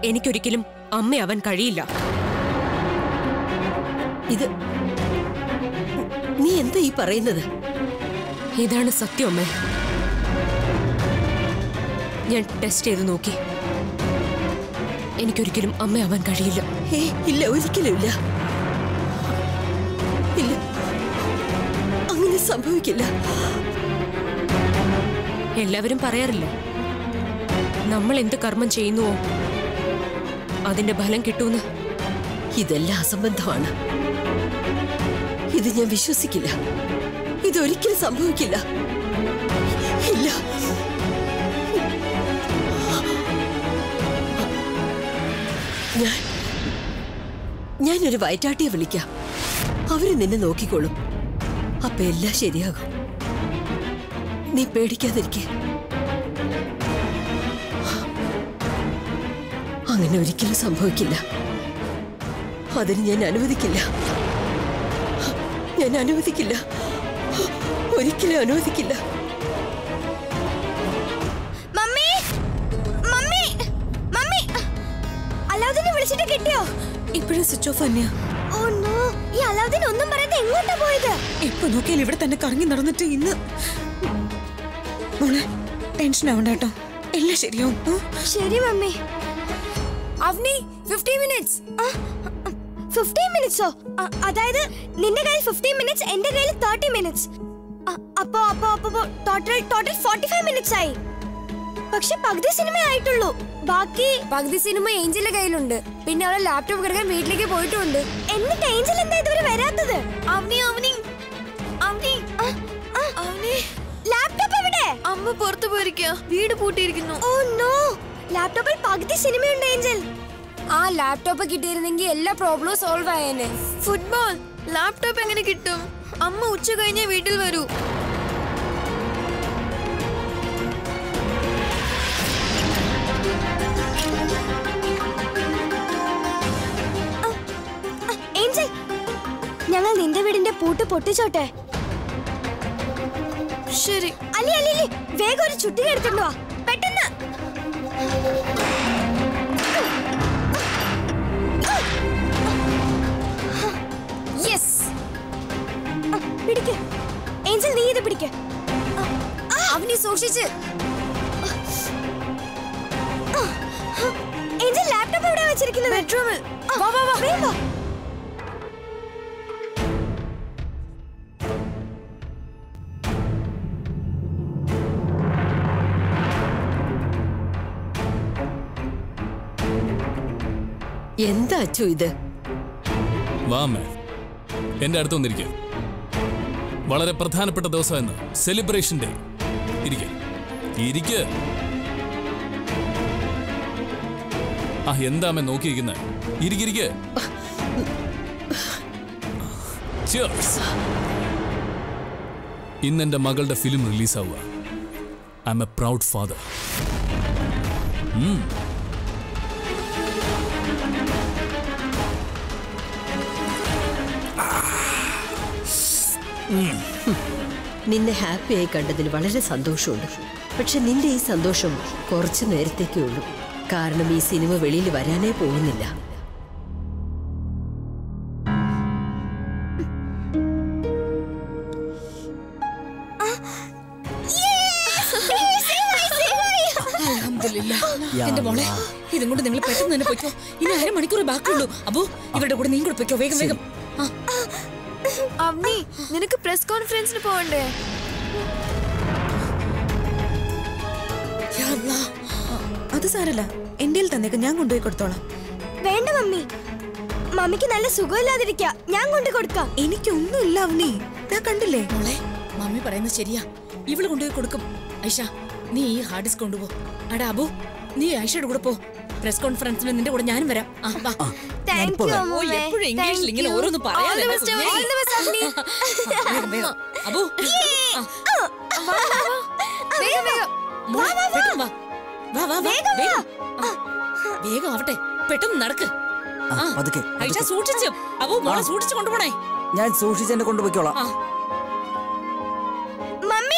എനിക്കൊരിക്കലും അമ്മയാവാൻ കഴിയില്ല. ഇത് നീ എന്താ ഈ പറയുന്നത്? ഇതാണ് സത്യം അമ്മേ. ഞാൻ ടെസ്റ്റ് ചെയ്ത് നോക്കി. എനിക്കൊരിക്കലും അമ്മയാവാൻ കഴിയില്ല. ഇല്ല, ഒരിക്കലും ഇല്ല. ഇല്ല, അങ്ങനെ സംഭവിക്കില്ല. എല്ലാവരും പറയാറില്ലേ, നമ്മൾ എന്ത് കർമ്മം ചെയ്യുന്നുവോ അതിന്റെ ഫലം കിട്ടൂന്ന്. ഇതെല്ലാം അസംബന്ധമാണ്. ഇത് ഞാൻ വിശ്വസിക്കില്ല. ഇതൊരിക്കലും സംഭവിക്കില്ല. ഇല്ല. ഞാനൊരു വയറ്റാട്ടിയെ വിളിക്കാം. അവര് നിന്നെ നോക്കിക്കോളും. അപ്പൊ എല്ലാം ശരിയാകും. നീ പേടിക്കാതിരിക്കെ. അങ്ങനെ ഒരിക്കലും സംഭവിക്കില്ല. അതിന് ഞാൻ അനുവദിക്കില്ല. ഞാൻ അനുവദിക്കില്ല. ഒരിക്കലും അനുവദിക്കില്ല. മമ്മി, മമ്മി, മമ്മി, അലാവുദ്ദീനെ വിളിച്ചിട്ട് കിട്ടിയോ? ഇപ്പോഴും സ്വിച്ച് ഓഫ് തന്നെയാ. ഓ നോ, ഈ അലാവുദ്ദീൻ ഒന്നും പറയാതെ എങ്ങോട്ടാ പോയത്? ഇപ്പൊ നോക്കിയാൽ ഇവിടെ തന്നെ കറങ്ങി നടന്നിട്ട് ഇന്ന്. മോളെ ടെൻഷൻ ആവണ്ട കേട്ടോ, എല്ലാം ശരിയാവും. ശരി മമ്മി. അവനി 15 മിനിറ്റ്സ്. 15 മിനിറ്റ്സോ? അതായത് നിന്റെ കയ്യിൽ 15 മിനിറ്റ്സ്, എന്റെ കയ്യിൽ 30 മിനിറ്റ്സ്. അപ്പോ ടോട്ടൽ 45 മിനിറ്റ്സ് ആയി. പക്ഷെ പകുതി സിനിമ ആയിട്ടുള്ളൂ. ബാക്കി പകുതി സിനിമ ഏഞ്ചലിന്റെ കയ്യിലുണ്ട്. പിന്നെ അവളെ ലാപ്ടോപ്പ് കിടക്കാൻ വീട്ടിലേക്ക് പോയിട്ടുണ്ട്. എന്നിട്ട് ഏഞ്ചൽ എന്താ ഇതുവരെ വരാത്തത്? ലാപ്ടോപ്പ് എവിടെ? അമ്മ പുറത്തു പോയിരിക്കുക, വീട് പൂട്ടിയിരിക്കുന്നു. ഓ നോ, ലാപ്ടോപ്പിൽ പകുതി സിനിമയുണ്ട് ഏഞ്ചൽ. ആ ലാപ്ടോപ്പ് കിട്ടിയിരുന്നെങ്കിൽ എല്ലാ പ്രോബ്ലവും സോൾവ് ആയേനെ. ഫുട്ബോൾ ലാപ്ടോപ്പ് എങ്ങനെ കിട്ടും? അമ്മ ഉച്ച കഴിഞ്ഞേ വീട്ടിൽ വരൂ. ഏഞ്ചൽ, ഞങ്ങൾ നിന്റെ വീടിന്റെ പൂട്ട് പൊട്ടിച്ചോട്ടെ? ശരി. അല്ലി അല്ലി അല്ലി, വേഗം ഒരു ചുറ്റിക എടുത്തോണ്ട് വാ, പെട്ടെന്ന്. പിടിക്ക് ഏഞ്ചൽ, നീ ഇത് പിടിക്ക്. അവനി സൂക്ഷിച്ച്. ഏഞ്ചൽ, ലാപ്ടോപ്പ് എവിടെ വെച്ചിരിക്കുന്നത്? ബെഡ്റൂമിൽ. വാ വാ വാ, വേഗം വാ. എന്താ അച്ചു ഇത്? വാമേ, എന്റെ അടുത്ത് വന്നിരിക്കുക. വളരെ പ്രധാനപ്പെട്ട ദിവസം എന്ന്, സെലിബ്രേഷൻ ഡേ. ഇരിക്ക്. ആ എന്താമേ നോക്കിയിരിക്കുന്നത്? ഇരിക്കിരിക്ക്. ഇന്ന് എന്റെ മകളുടെ ഫിലിം റിലീസാവുക. I am a proud father. നിന്നെ ഹാപ്പിയായി കണ്ടതിൽ വളരെ സന്തോഷമുണ്ട്. പക്ഷെ നിന്റെ ഈ സന്തോഷം കുറച്ചു നേരത്തേക്കേ ഉള്ളൂ. കാരണം ഈ സിനിമ വെളിയിൽ വരാനേ പോകുന്നില്ല. എന്റെ മോളെ, ഇതും കൊണ്ട് നിങ്ങൾ പെട്ടെന്ന് തന്നെ പൊയ്ക്കോ. ഇനി 1/2 മണിക്കൂർ ബാക്കിയുള്ളൂ. അപ്പോ ഇവരുടെ കൂടെ നീ കൂടെ പൊയ്ക്കോ, വേഗം വേഗം. അവനി, നിനക്ക് പ്രസ് കോൺഫറൻസിന് പോകണ്ടേ? അത് സാരല്ല, എന്റെ തന്നേക്ക്, ഞാൻ കൊണ്ടുപോയി കൊടുത്തോളാം. വേണ്ട മമ്മി, മമ്മിക്ക് നല്ല സുഖമില്ലാതിരിക്കാ, ഞാൻ കൊണ്ടു കൊടുക്കാം. എനിക്കൊന്നുമില്ല അവനി, ഞാൻ കണ്ടില്ലേ. മോളെ, മമ്മി പറയുന്നത് ശരിയാ, ഇവള് കൊണ്ടുപോയി കൊടുക്കും. ഐഷ, നീ ഈ ഹാർഡ് ഡിസ്ക് കൊണ്ടുപോ. അടാ അബു, നീ ഐഷയുടെ കൂടെ പോ. പ്രസ് കോൺഫറൻസിന് നിന്റെ കൂടെ ഞാനും വരാം. എപ്പോഴും ഇംഗ്ലീഷിൽ ഇങ്ങനെ ഓരോന്ന് പറയാം. അബു, വേഗം ആവട്ടെ, പെട്ടെന്ന് നടക്ക്. ഐഷ സൂക്ഷിച്ചു. അബു, മോളെ സൂക്ഷിച്ചു കൊണ്ടുപോണേ. ഞാൻ സൂക്ഷിച്ചെന്നെ കൊണ്ടുപോയിക്കോളാം. മമ്മി,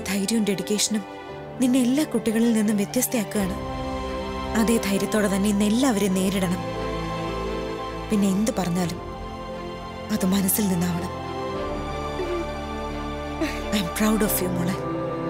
ധൈര്യവും ഡെഡിക്കേഷനും നിന്നെ എല്ലാ കുട്ടികളിൽ നിന്നും വ്യത്യസ്തയാക്കുകയാണ്. അതേ ധൈര്യത്തോടെ തന്നെ ഇന്ന് എല്ലാവരെയും നേരിടണം. പിന്നെ എന്ത് പറഞ്ഞാലും അത് മനസ്സിൽ നിന്നാവണം. I am proud of you മോളെ.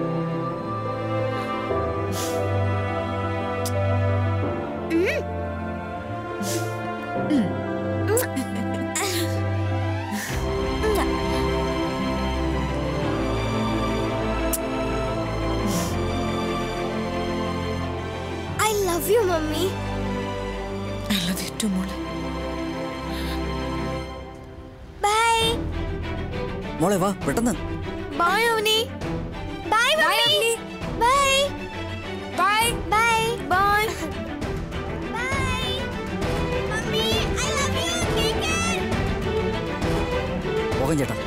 I love you, Mummy. I love you too, മോളെ. Bye. മോളെ വാ പെട്ടെന്ന്. Bye, Avni. Bye, Mummy. Bye. Bye. Bye. Bye. Bye. Mummy, I love you. Take care. Mohan ചേട്ടാ,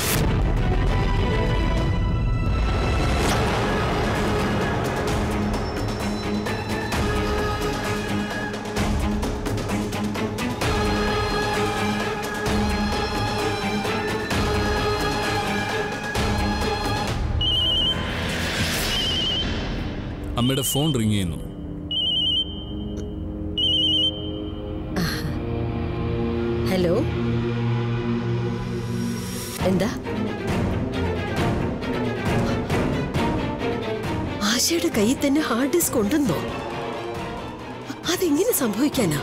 അമ്മയുടെ ഫോൺ റിങ് ചെയ്യുന്നു. Hello, എന്താ? ആശയുടെ കയ്യിൽ തന്നെ ഹാർഡ് ഡിസ്ക് ഉണ്ടെന്നോ? അതെങ്ങനെ സംഭവിക്കാനാ?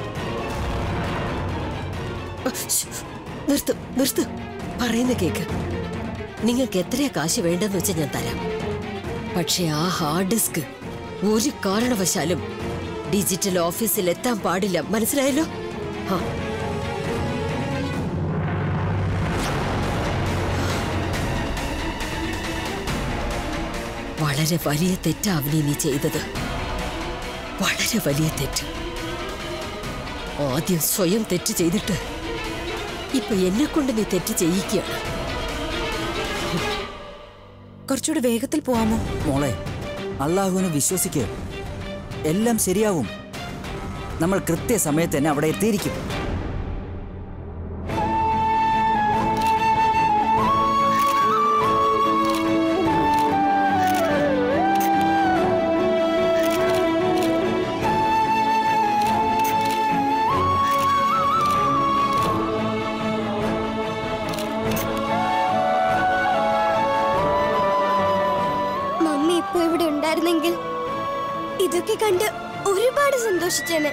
നിർത്ത് നിർത്ത്, പറയുന്ന കേക്ക്. നിങ്ങൾക്ക് എത്രയാ കാശ് വേണ്ടെന്ന് വെച്ചാൽ ഞാൻ തരാം. പക്ഷെ ആ ഹാർഡ് ഡിസ്ക് ഒരു കാരണവശാലും ഡിജിറ്റൽ ഓഫീസിൽ എത്താൻ പാടില്ല, മനസ്സിലായല്ലോ? ആ, വളരെ വലിയ തെറ്റാ അവനെ നീ ചെയ്തത്. വളരെ വലിയ തെറ്റ്. ആദ്യം സ്വയം തെറ്റ് ചെയ്തിട്ട് ഇപ്പൊ എന്നെ കൊണ്ട് നീ തെറ്റ് ചെയ്യിക്കുകയാണ്. കുറച്ചുകൂടെ വേഗത്തിൽ പോവാമോ? മോളെ അള്ളാഹുവിനെ വിശ്വസിക്കുക, എല്ലാം ശരിയാവും. നമ്മൾ കൃത്യസമയത്ത് തന്നെ അവിടെ എത്തിയിരിക്കും. ഉണ്ടായിരുന്നെങ്കിൽ ഇതൊക്കെ കണ്ട് ഒരുപാട് സന്തോഷിച്ചേനെ.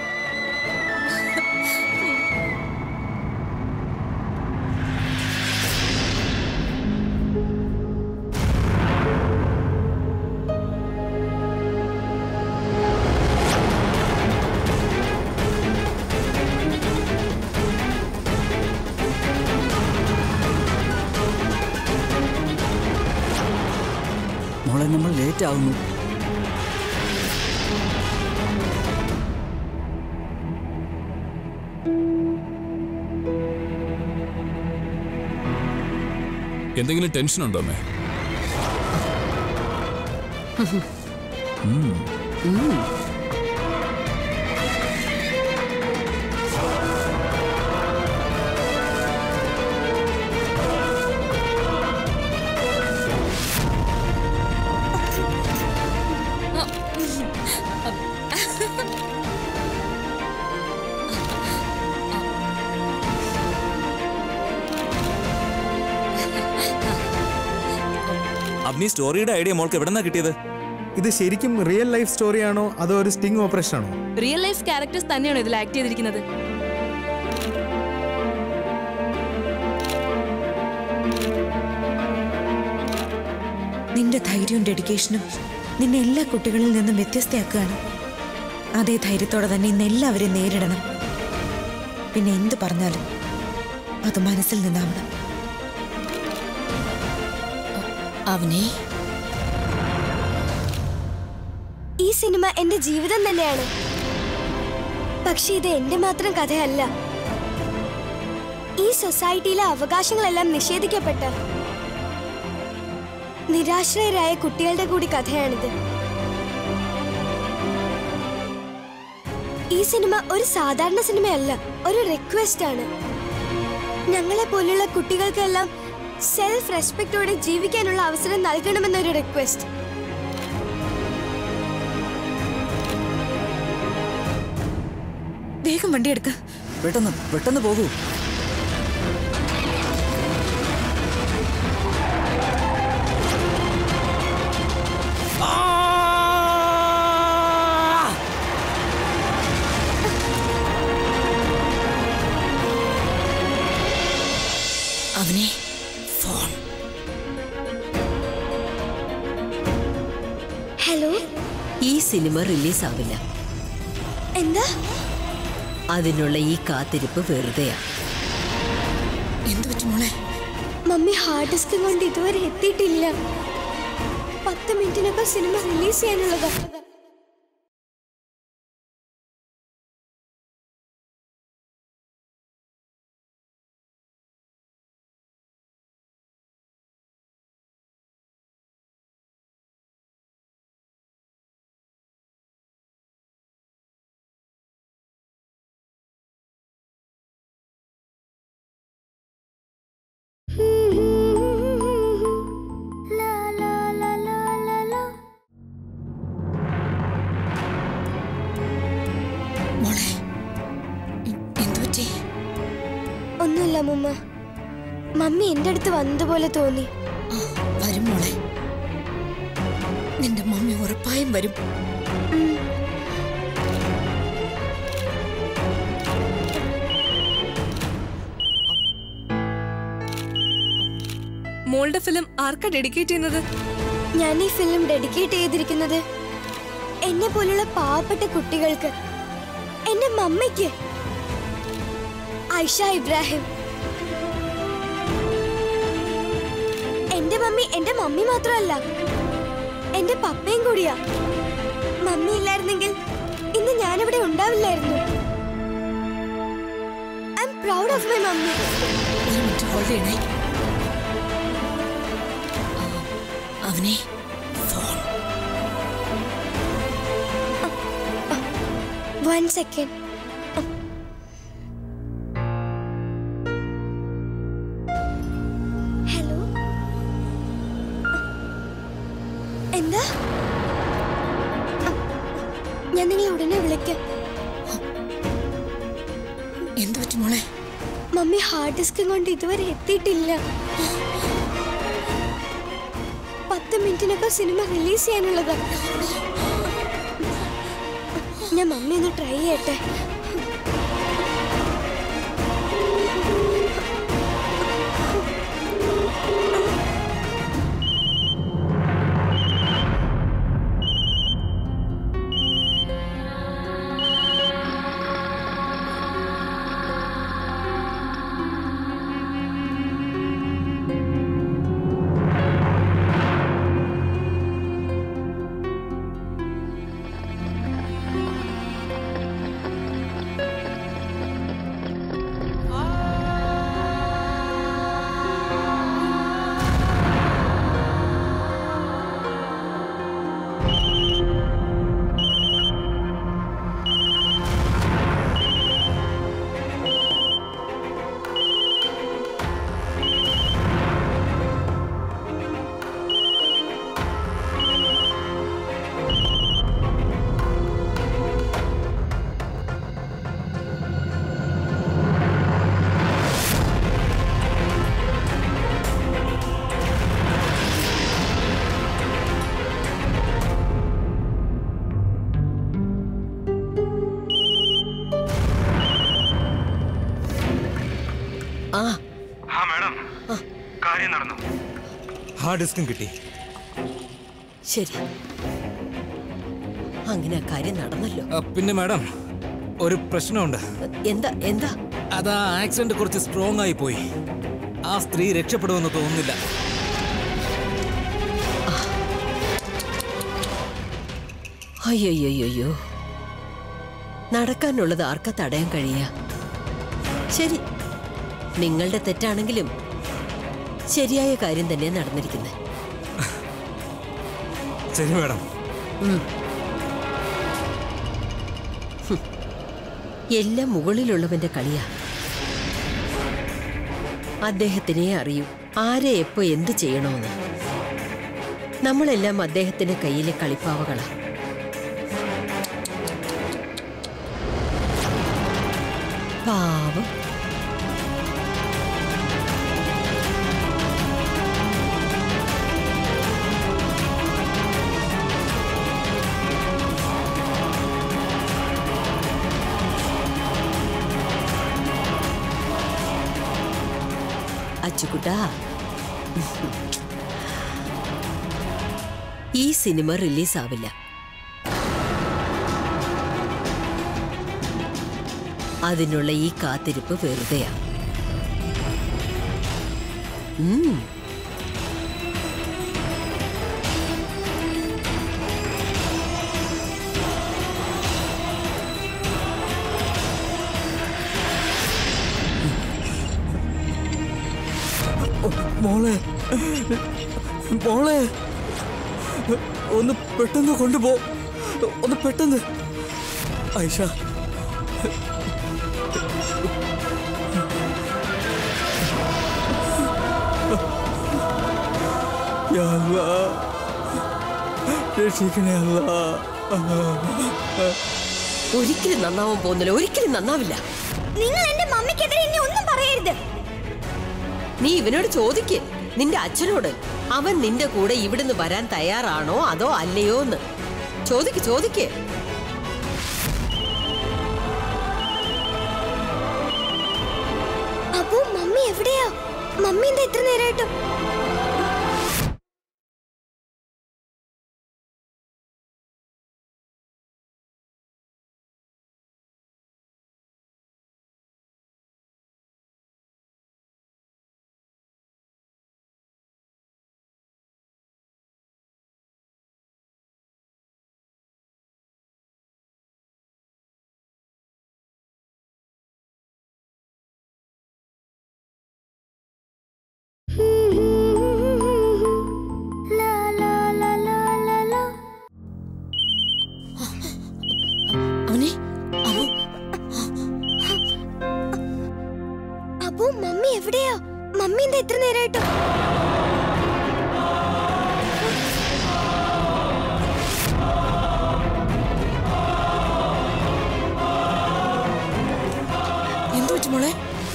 മോളെ നമ്മൾ ലേറ്റ് ആവുന്നു. എന്തെങ്കിലും ടെൻഷൻ ഉണ്ടോ അമ്മേ? അബ്നി, സ്റ്റോറിയുടെ ഐഡിയ മോൾക്ക് എവിടെന്നാ കിട്ടിയത്? ഇത് ശരിക്കും റിയൽ ലൈഫ് സ്റ്റോറിയാണോ അതോ ഒരു സ്റ്റിംഗ് ഓപ്പറേഷൻ ആണോ? റിയൽ ലൈഫ് ക്യാരക്ടേഴ്സ് തന്നെയാണോ ഇതിൽ ആക്ട് ചെയ്തിരിക്കുന്നത്? നിന്റെ ധൈര്യവും ഡെഡിക്കേഷനും നിന്നെ എല്ലാ കുട്ടികളിൽ നിന്നും വ്യത്യസ്തയാക്കുകയാണ്. അതേ ധൈര്യത്തോടെ തന്നെ ഇന്ന് എല്ലാവരെയും നേരിടണം. പിന്നെ എന്ത് പറഞ്ഞാലും അത് മനസ്സിൽ നിന്നാവണം. അവനെ, ഈ സിനിമ എന്റെ ജീവിതം തന്നെയാണ്. പക്ഷെ ഇത് എന്റെ മാത്രം കഥയല്ല. ഈ സൊസൈറ്റിയിലെ അവകാശങ്ങളെല്ലാം നിഷേധിക്കപ്പെട്ട നിരാശ്രയരായ കുട്ടികളുടെ കൂടി കഥയാണിത്. ഈ സിനിമ ഒരു സാധാരണ സിനിമയല്ല, ഒരു റിക്വസ്റ്റ് ആണ്. ഞങ്ങളെ പോലുള്ള കുട്ടികൾക്കെല്ലാം സെൽഫ് റെസ്പെക്ടോടെ ജീവിക്കാനുള്ള അവസരം നൽകണമെന്നൊരു റിക്വസ്റ്റ്. വേഗം വണ്ടി എടുക്ക. പെട്ടെന്ന് പെട്ടെന്ന് പോകൂ. അവനെ ഫോൺ. ഹലോ, ഈ സിനിമ റിലീസ് ആവില്ല. എന്താ? അതിനുള്ള ഈ കാത്തിരിപ്പ് വെറുതെയാ. എന്തു പറ്റി മോളെ? മമ്മി ഹാർഡ് ഡിസ്ക് കൊണ്ട് ഇതുവരെ എത്തിയിട്ടില്ല. 10 മിനിറ്റിനൊക്കെ സിനിമ റിലീസ് ചെയ്യാനുള്ളതാ. ഒന്നുമില്ല മുമ്മ, മമ്മി എന്റെ അടുത്ത് വന്നതുപോലെ തോന്നി. വരും മോളെ, നിന്റെ മമ്മി ഉറപ്പായും വരും. മോളുടെ ഫിലിം ആർക്കാ ഡെഡിക്കേറ്റ് ചെയ്യുന്നത്? ഞാൻ ഈ ഫിലിം ഡെഡിക്കേറ്റ് ചെയ്തിരിക്കുന്നത് എന്നെ പോലുള്ള പാവപ്പെട്ട കുട്ടികൾക്ക്, എന്റെ മമ്മിക്ക്. ഐഷ ഇബ്രാഹിം. എന്റെ മമ്മി മാത്രമല്ല, എന്റെ പപ്പയും കൂടിയാ. മമ്മി ഇല്ലായിരുന്നെങ്കിൽ ഇന്ന് ഞാനിവിടെ ഉണ്ടാവില്ലായിരുന്നു. I am proud of my mummy. അവനെ ഫോൺ. 1 second. ഹലോ, എന്താ? ഞാൻ നിങ്ങളെ ഉടനെ വിളിക്കാം. എന്തു പറ്റി മോളെ? മമ്മി ഹാർഡ് ഡിസ്ക് കൊണ്ട് ഇതുവരെ എത്തിയിട്ടില്ല. 10 മിനിറ്റിനൊക്കെ സിനിമ റിലീസ് ചെയ്യാനുള്ളതാ. ഞാൻ മമ്മി ഒന്ന് ട്രൈ ചെയ്യട്ടെ. ഹാർഡ് ഡിസ്കും കിട്ടി. ശരി, അങ്ങനെ കാര്യം നടന്നല്ലോ. പിന്നെ മാഡം, ഒരു പ്രശ്നമുണ്ട്. എന്താ? എന്താ? അതാ ആക്സിഡന്റ് കുറച്ച് സ്ട്രോങ് ആയി പോയി. ആ സ്ത്രീ രക്ഷപ്പെടുമെന്ന് തോന്നുന്നില്ല. അയ്യോ, നടക്കാനുള്ളത് ആർക്കാ തടയാൻ കഴിയുക? ശരി, നിങ്ങളുടെ തെറ്റാണെങ്കിലും ശരിയായ കാര്യം തന്നെ നടന്നിരിക്കുന്നത്. ശരി മാഡം. എല്ലാം മുകളിലുള്ളവന്റെ കളിയാ. അദ്ദേഹത്തിനെ അറിയൂ. ആരെ എപ്പോ എന്ത് ചെയ്യണമെന്ന്. നമ്മളെല്ലാം അദ്ദേഹത്തിന്റെ കയ്യിലെ കളിപ്പാവകളാ. പാവം. അച്ചുകുട്ടാ, ഈ സിനിമ റിലീസാവില്ല. അതിനുള്ള ഈ കാത്തിരിപ്പ് വെറുതെയാ. മോളെ മോളെ ഒന്ന് പെട്ടെന്ന് കൊണ്ടുപോ, ഒന്ന് പെട്ടെന്ന്. ഐഷ, രക്ഷിക്കണേ അല്ലാ. ഒരിക്കലും നന്നാവാൻ പോകുന്നില്ല, ഒരിക്കലും നന്നാവില്ല. നിങ്ങൾ എന്റെ മമ്മിക്കെതിരെ ഇനി ഒന്നും പറയരുത്. നീ ഇവനോട് ചോദിക്ക്, നിന്റെ അച്ഛനോട്. അവൻ നിന്റെ കൂടെ ഇവിടുന്ന് വരാൻ തയ്യാറാണോ അതോ അല്ലയോ എന്ന് ചോദിക്ക്, ചോദിക്ക്. അപ്പോ മമ്മി എവിടെയാ? മമ്മി എന്താ ഇത്ര നേരമായിട്ടും? അപ്പോ മമ്മി എവിടെയാ? മമ്മി എന്താ ഇത്ര നേരമായിട്ടും? എന്തു പറ്റി മോളെ?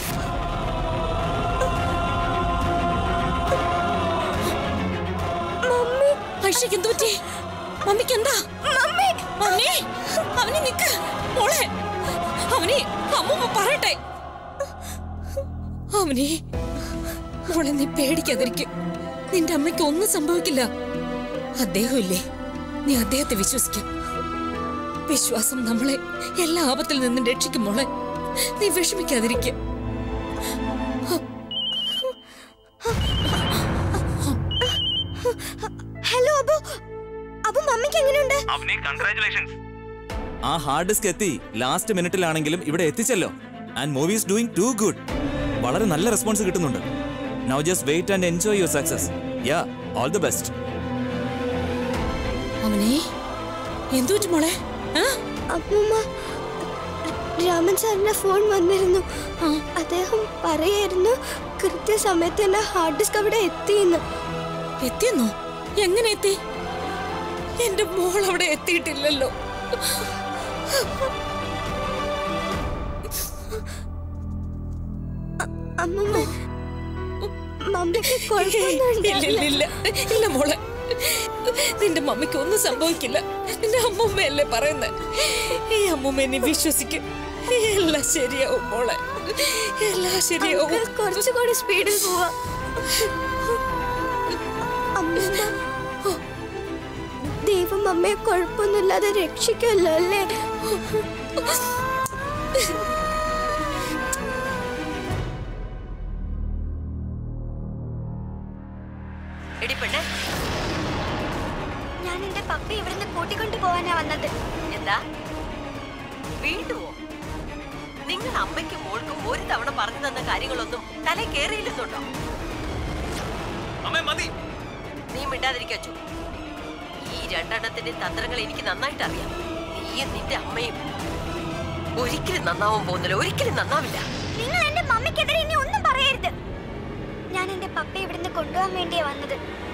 ഐഷയ്ക്ക് എന്തു പറ്റി? മമ്മിക്ക് എന്താ? അവനെ നിക്ക് മോളെ, അവനെ അമ്മൂമ്മ പറയട്ടെ. അവനെ മോളെ, നീ പേടിക്കാതിരിക്കും. നിന്റെ അമ്മയ്ക്ക് ഒന്നും സംഭവിക്കില്ല. അദ്ദേഹമില്ലേ, നീ അദ്ദേഹത്തെ വിശ്വസിക്കും. വിശ്വാസം നമ്മളെ എല്ലാ ആപത്തിൽ നിന്നും രക്ഷിക്കും മോളെ. നീ വിഷമിക്കാതിരിക്കും. ഹലോ അബു, അബു മമ്മിക്ക് എങ്ങനെയുണ്ട്? കൺഗ്രാറ്റുലേഷൻസ്. ആ ഹാർഡ് ഡിസ്ക് എത്തി ലാസ്റ്റ് മിനിറ്റിലാണെങ്കിലും ഇവിടെ എത്തിച്ചല്ലോ. And movie is doing too good. വളരെ നല്ല റെസ്പോൺസ് കിട്ടുന്നുണ്ട്. Now just wait and enjoy your success. Yeah, all the best. അവനെ എന്തു പറ്റി മോളെ? അമ്മൂമ്മ, രാമൻ സാറിന്റെ ഫോൺ വന്നിരുന്നു. അദ്ദേഹം പറയായിരുന്നു കൃത്യസമയത്ത് തന്നെ ഹാർഡ് ഡിസ്ക് അവിടെ എത്തിയെന്ന്. എത്തിയെന്നോ? എങ്ങനെ എത്തി? എന്റെ മോൾ അവിടെ എത്തിയിട്ടില്ലല്ലോ. അമ്മൂമ്മ, മമ്മിക്ക് ഇല്ല മോളെ, നിന്റെ മമ്മിക്ക് ഒന്നും സംഭവിക്കില്ല. നിന്റെ അമ്മൂമ്മയല്ലേ പറയുന്നേ. ഈ അമ്മൂമ്മ എന്നെ വിശ്വസിക്കും. എല്ലാം ശരിയാവും മോളെ, എല്ലാം ശരിയാവും. കുറച്ചുകൂടി സ്പീഡിൽ പോവാ. അമ്മൂമ്മ, ദൈവം അമ്മയെ കുഴപ്പമൊന്നുമില്ലാതെ രക്ഷിക്കല്ലോ അല്ലേ? ഞാൻ എന്റെ പപ്പി ഇവിടുന്ന് കൂട്ടിക്കൊണ്ടു പോവാനാ വന്നത്. എന്താ വീണ്ടുമോ? നിങ്ങൾ അമ്മയ്ക്കും മോൾക്കും ഒരു തവണ പറഞ്ഞു തന്ന കാര്യങ്ങളൊന്നും തല കേറിയില്ലെന്നുണ്ടോ? നീ മിണ്ടാതിരിക്കച്ചു. ഈ രണ്ടെണ്ണത്തിന്റെ തന്ത്രങ്ങൾ എനിക്ക് നന്നായിട്ട് അറിയാം. നീയും നിന്റെ അമ്മയും ഒരിക്കലും നന്നാവാൻ പോകുന്നില്ല, ഒരിക്കലും നന്നാവില്ല. നിങ്ങൾ എന്റെ മമ്മിക്കെതിരെ ഇനി ഒന്നും പറയരുത്. ഞാൻ എന്റെ എന്നെ പപ്പ ഇവിടുന്ന് കൊണ്ടുപോകാൻ വേണ്ടിയാ വന്നത്.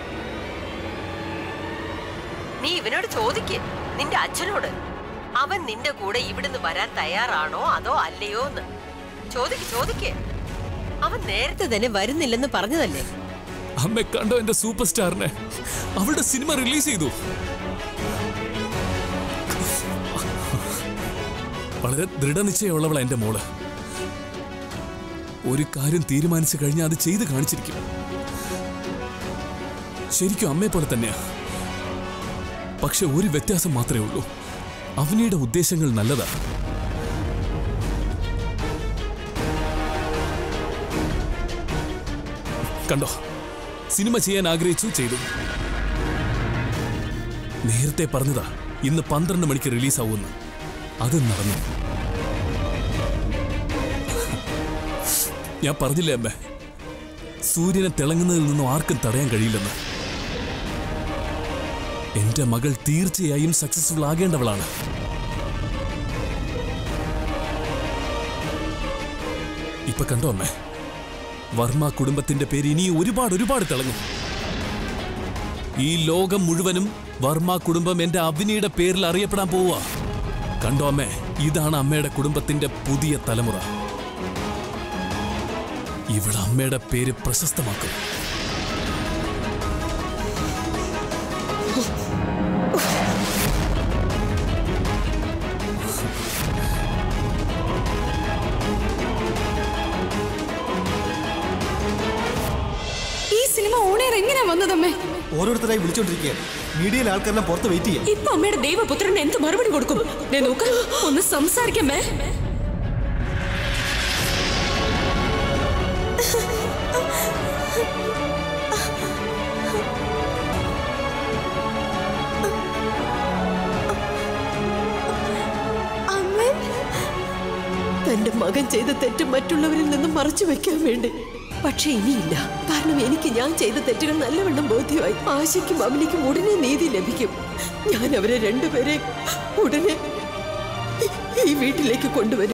നീ ഇവനോട് ചോദിക്ക്, നിന്റെ അച്ഛനോട്. അവൻ നിന്റെ കൂടെ ഇവിടുന്ന് വരാൻ തയ്യാറാണോ അതോ അല്ലയോ എന്ന് ചോദിക്ക്. അവൻ നേരത്തെ തന്നെ വരുന്നില്ലെന്ന് പറഞ്ഞതല്ലേ? അമ്മ കണ്ടോ എന്റെ സൂപ്പർ സ്റ്റാറിനെ? അവളുടെ സിനിമ റിലീസ് ചെയ്തു. വളരെ ദൃഢനിശ്ചയമുള്ളവളാ എന്റെ മോള്. ഒരു കാര്യം തീരുമാനിച്ചു കഴിഞ്ഞാൽ അത് ചെയ്ത് കാണിച്ചിരിക്കും. ശരിക്കും അമ്മയെ പോലെ തന്നെയാ. പക്ഷെ ഒരു വ്യത്യാസം മാത്രമേ ഉള്ളൂ, അവനിയുടെ ഉദ്ദേശങ്ങൾ നല്ലതാ. കണ്ടോ, സിനിമ ചെയ്യാൻ ആഗ്രഹിച്ചു, ചെയ്തു. നേരത്തെ പറഞ്ഞതാ ഇന്ന് 12 മണിക്ക് റിലീസാവുമെന്ന്. അത് നടന്നു. ഞാൻ പറഞ്ഞില്ലേ അമ്മേ, സൂര്യനെ തിളങ്ങുന്നതിൽ നിന്നും ആർക്കും തടയാൻ കഴിയില്ലെന്ന്. എന്റെ മകൾ തീർച്ചയായും സക്സസ്ഫുൾ ആകേണ്ടവളാണ്. ഇപ്പൊ കണ്ടോ അമ്മേ, വർമ്മ കുടുംബത്തിന്റെ പേര് ഇനി ഒരുപാട് തിളങ്ങും. ഈ ലോകം മുഴുവനും വർമ്മ കുടുംബം എന്റെ അഭിനയുടെ പേരിൽ അറിയപ്പെടാൻ പോവുക. കണ്ടോ അമ്മേ, ഇതാണ് അമ്മയുടെ കുടുംബത്തിന്റെ പുതിയ തലമുറ. ഇവൾ അമ്മയുടെ പേര് പ്രശസ്തമാക്കും. ഈ സിനിമ ഓണേർ എങ്ങനെയാ വന്നതമ്മേ? ഓരോരുത്തരായി വിളിച്ചോണ്ടിരിക്കുകയാണ്. മീഡിയയിലെ ആൾക്കാരെല്ലാം പുറത്ത് വെയിറ്റ് ചെയ്യാം. ഇപ്പൊ അമ്മയുടെ ദൈവപുത്രന് എന്ത് മറുപടി കൊടുക്കും? നോക്ക, ഒന്ന് സംസാരിക്കമ്മേ. തന്റെ മകൻ ചെയ്ത തെറ്റ് മറ്റുള്ളവരിൽ നിന്നും മറച്ചു വെക്കാൻ വേണ്ടി. പക്ഷെ ഇനിയില്ല. കാരണം എനിക്ക് ഞാൻ ചെയ്ത തെറ്റുകൾ നല്ലവണ്ണം ബോധ്യമായി. ആശയ്ക്കും അമലിക്കും ഉടനെ നീതി ലഭിക്കും. ഞാൻ അവരെ രണ്ടുപേരെ ഉടനെ ഈ വീട്ടിലേക്ക് കൊണ്ടുവരും.